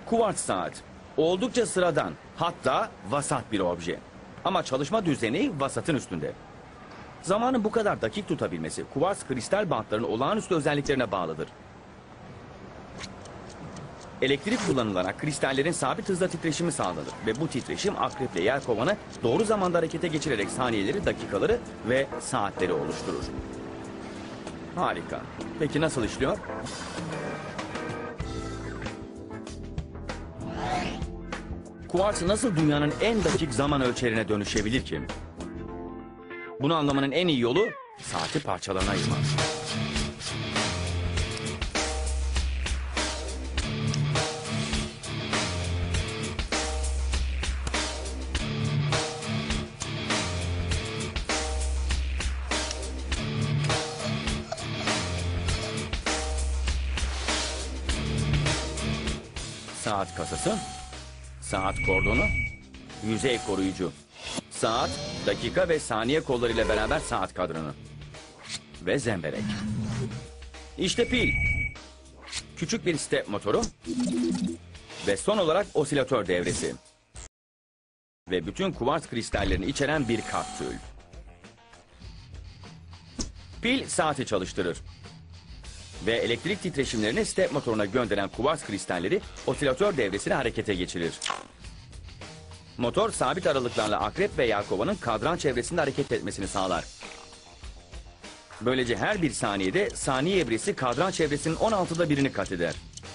Kuvarts saat oldukça sıradan, hatta vasat bir obje. Ama çalışma düzeni vasatın üstünde. Zamanı bu kadar dakik tutabilmesi kuvarts kristal bantların olağanüstü özelliklerine bağlıdır. Elektrik kullanılarak kristallerin sabit hızla titreşimi sağlanır ve bu titreşim akreple yelkovanı doğru zamanda harekete geçirerek saniyeleri, dakikaları ve saatleri oluşturur. Harika. Peki nasıl işliyor? Kuvarts nasıl dünyanın en dakik zaman ölçerine dönüşebilir ki? Bunu anlamanın en iyi yolu saati parçalarına ayırmak. Saat kasası, saat kordonu, yüzey koruyucu, saat, dakika ve saniye kollarıyla beraber saat kadranı ve zemberek. İşte pil, küçük bir step motoru ve son olarak osilatör devresi. Ve bütün kuvarts kristallerini içeren bir kapsül. Pil saati çalıştırır. Ve elektrik titreşimlerini step motoruna gönderen kuvarts kristalleri osilatör devresini harekete geçirir. Motor sabit aralıklarla akrep ve yelkovanın kadran çevresinde hareket etmesini sağlar. Böylece her bir saniyede saniye evresi kadran çevresinin 16'da birini kat eder.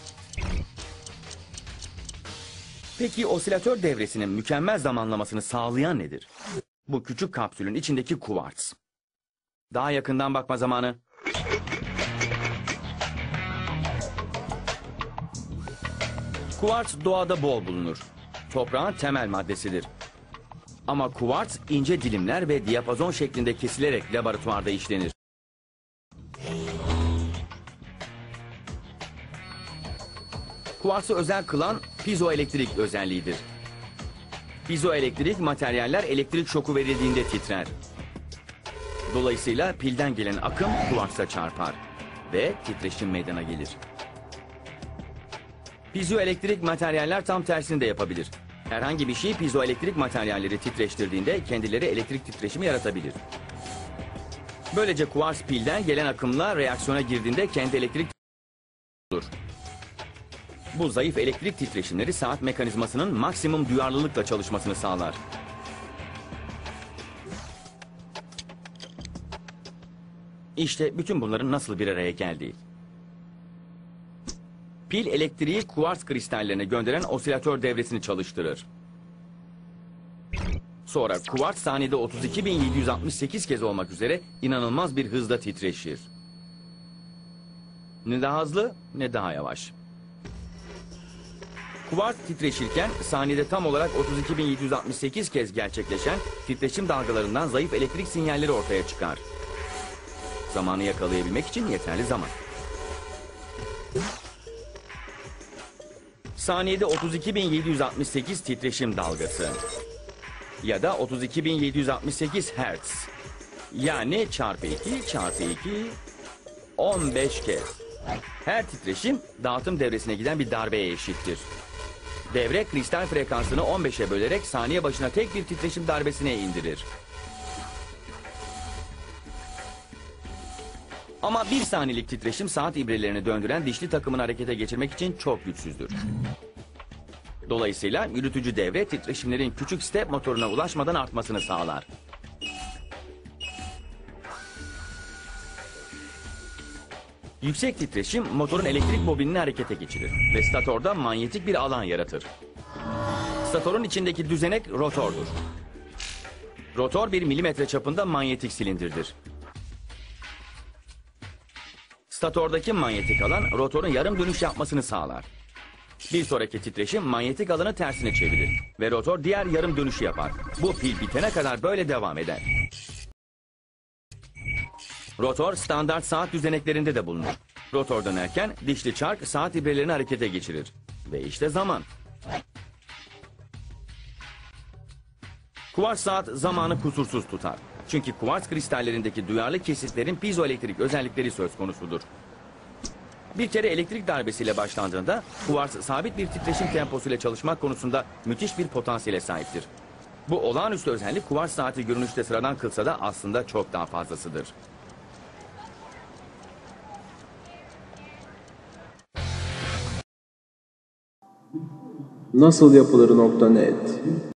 Peki osilatör devresinin mükemmel zamanlamasını sağlayan nedir? Bu küçük kapsülün içindeki kuvarts. Daha yakından bakma zamanı. Kuvarts doğada bol bulunur. Toprağın temel maddesidir. Ama kuvarts ince dilimler ve diyapazon şeklinde kesilerek laboratuvarda işlenir. Kuvartsı özel kılan pizoelektrik özelliğidir. Pizoelektrik materyaller elektrik şoku verildiğinde titrer. Dolayısıyla pilden gelen akım kuvartsa çarpar ve titreşim meydana gelir. Pizoelektrik materyaller tam tersini de yapabilir. Herhangi bir şey pizoelektrik materyalleri titreştirdiğinde kendileri elektrik titreşimi yaratabilir. Böylece kuvarts pilden gelen akımla reaksiyona girdiğinde kendi elektrik olur. Bu zayıf elektrik titreşimleri saat mekanizmasının maksimum duyarlılıkla çalışmasını sağlar. İşte bütün bunların nasıl bir araya geldiği. Pil elektriği kuvarts kristallerine gönderen osilatör devresini çalıştırır. Sonra kuvarts saniyede 32.768 kez olmak üzere inanılmaz bir hızla titreşir. Ne daha hızlı ne daha yavaş. Kuvarts titreşirken saniyede tam olarak 32.768 kez gerçekleşen titreşim dalgalarından zayıf elektrik sinyalleri ortaya çıkar. Zamanı yakalayabilmek için yeterli zaman. Saniyede 32.768 titreşim dalgası ya da 32.768 Hz. Yani çarpı 2 çarpı 2 15 kez. Her titreşim dağıtım devresine giden bir darbeye eşittir. Devre kristal frekansını 15'e bölerek saniye başına tek bir titreşim darbesine indirir. Ama bir saniyelik titreşim saat ibrelerini döndüren dişli takımını harekete geçirmek için çok güçsüzdür. Dolayısıyla yürütücü devre titreşimlerin küçük step motoruna ulaşmadan artmasını sağlar. Yüksek titreşim motorun elektrik bobinini harekete geçirir ve statorda manyetik bir alan yaratır. Statorun içindeki düzenek rotordur. Rotor 1 milimetre çapında manyetik silindirdir. Statordaki manyetik alan rotorun yarım dönüş yapmasını sağlar. Bir sonraki titreşim manyetik alanı tersine çevirir ve rotor diğer yarım dönüşü yapar. Bu pil bitene kadar böyle devam eder. Rotor standart saat düzeneklerinde de bulunur. Rotor dönerken dişli çark saat ibrelerini harekete geçirir. Ve işte zaman. Kuvarts saat zamanı kusursuz tutar. Çünkü kuvarts kristallerindeki duyarlı kesitlerin pizoelektrik özellikleri söz konusudur. Bir kere elektrik darbesiyle başlandığında kuvars sabit bir titreşim temposuyla çalışmak konusunda müthiş bir potansiyele sahiptir. Bu olağanüstü özellik kuvars saati görünüşte sıradan kılsa da aslında çok daha fazlasıdır. Nasıl yapılır .net